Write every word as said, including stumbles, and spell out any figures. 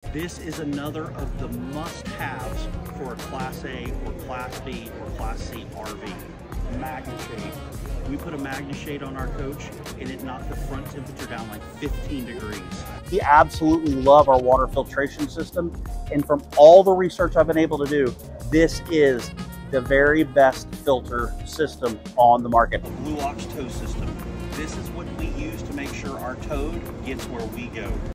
This is another of the must-haves for a Class A or Class B or Class C R V. MagnaShade. We put a MagnaShade on our coach and it knocked the front temperature down like fifteen degrees. We absolutely love our water filtration system, and from all the research I've been able to do, this is the very best filter system on the market. The Blue Ox tow system. This is what we use to make sure our toad gets where we go.